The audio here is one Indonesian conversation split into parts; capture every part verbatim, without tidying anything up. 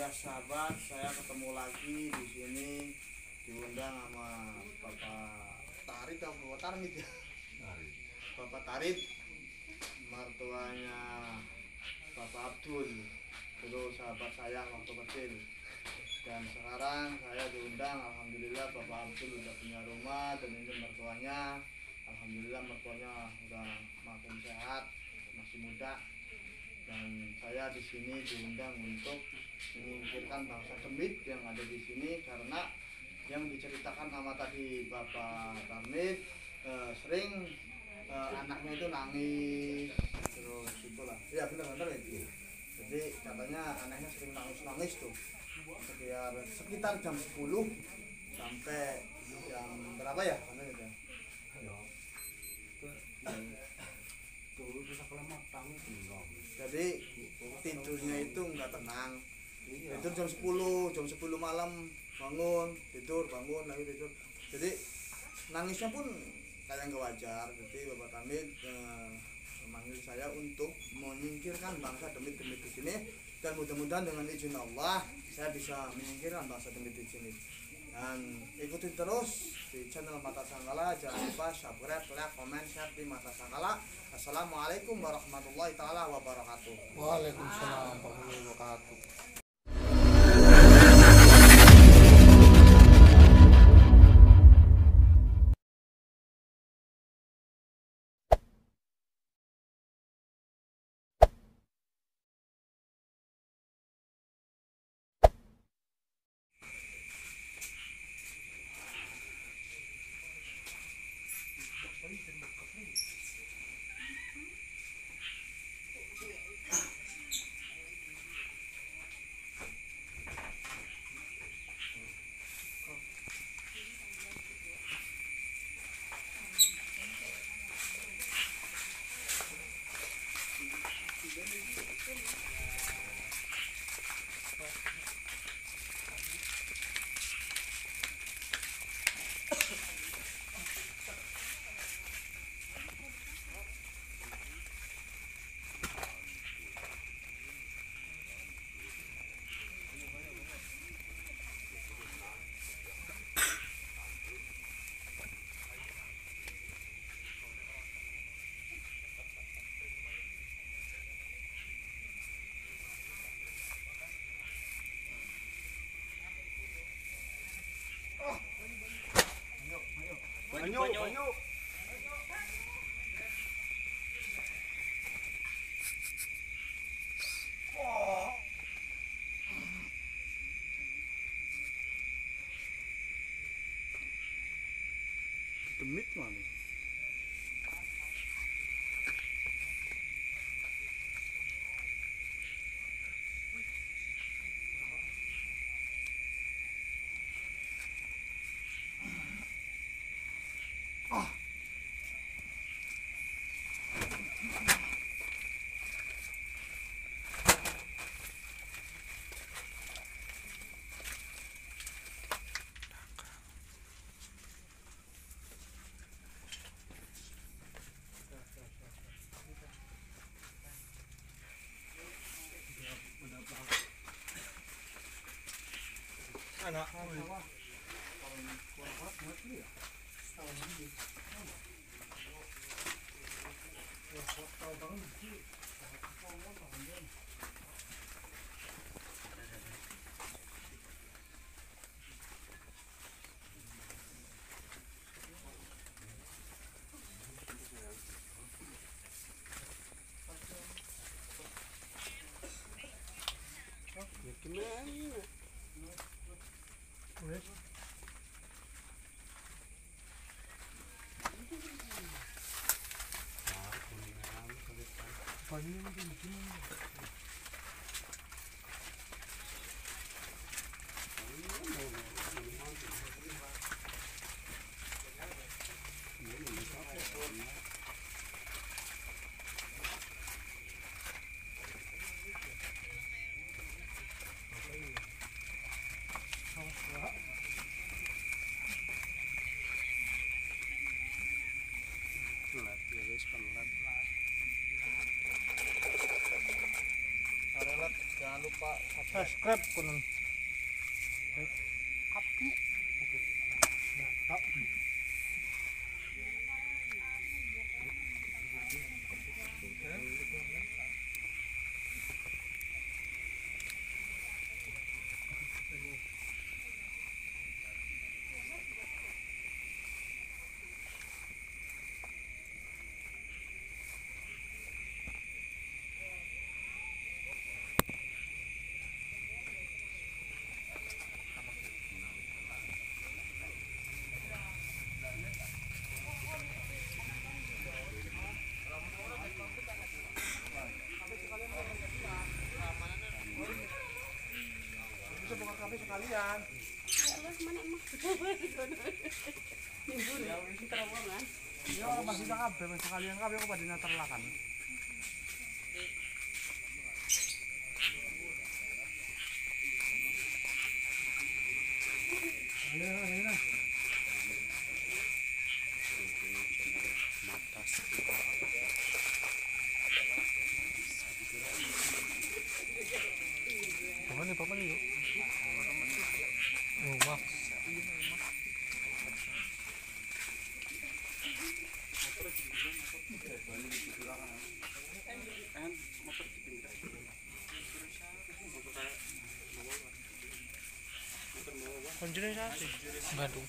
Ya sahabat, saya ketemu lagi di sini diundang sama Bapak Tarik atau Bapak Tarmit ya? Bapak Tarik, mertuanya Bapak Abdul, dulu sahabat saya waktu kecil. Dan sekarang saya diundang, alhamdulillah Bapak Abdul udah punya rumah dan ini mertuanya, alhamdulillah mertuanya udah makin sehat, masih muda. Dan saya di sini diundang untuk menyingkirkan bangsa Demit yang ada di sini karena yang diceritakan sama tadi Bapak Tarmit eh, sering eh, anaknya itu nangis terus itulah ya benar-benar itu. Jadi katanya anaknya sering nangis-nangis tuh sekitar, sekitar jam sepuluh sampai jam berapa ya? Gitu. Jadi tidurnya itu nggak tenang. Tidur jam sepuluh, jam sepuluh malam bangun, tidur, bangun, lagi tidur. Jadi nangisnya pun kayak nggak wajar. Jadi Bapak Tarmit eh, memanggil saya untuk menyingkirkan bangsa Demit-Demit di sini dan mudah-mudahan dengan izin Allah saya bisa menyingkirkan bangsa Demit di sini. Dan ikuti terus di channel Mata Sangkala, jangan lupa subscribe, like, komen, share di Mata Sangkala. Assalamualaikum warahmatullahi taala wabarakatuh. Waalaikumsalam warahmatullahi wabarakatuh. Banyu, banyu. Demit mana? Anak gimana? Jangan lupa subscribe kunon. Bisa buka kafe sekalian. Ya masih bisa kafe, sekalian kafe aku pada terlakan. Ayo, ayo, ayo. Paman nih, paman nih. Oh, Max. Konjurnya siapa sih? Bandung.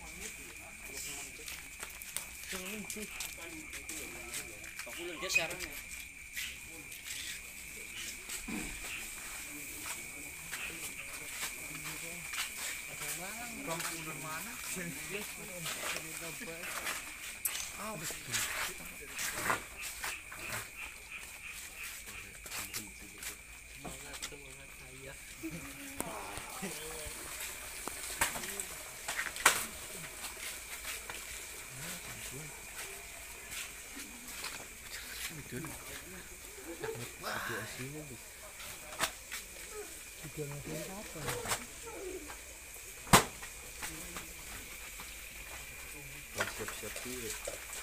Aku lagi siaran ya. Bang udah mana? Ah, betul. siap-siap dulu.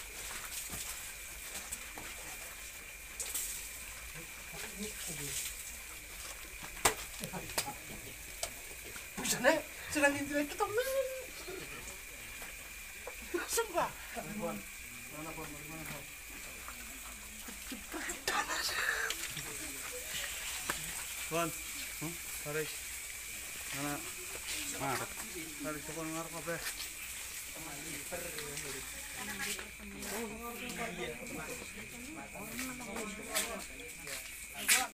Bisa nih, sedang intinya kita temen. Sumpah. Mana pun, mana pun. Bon, hmm? Haris, mana? Ngarep. Haris pokoknya ngarep apa?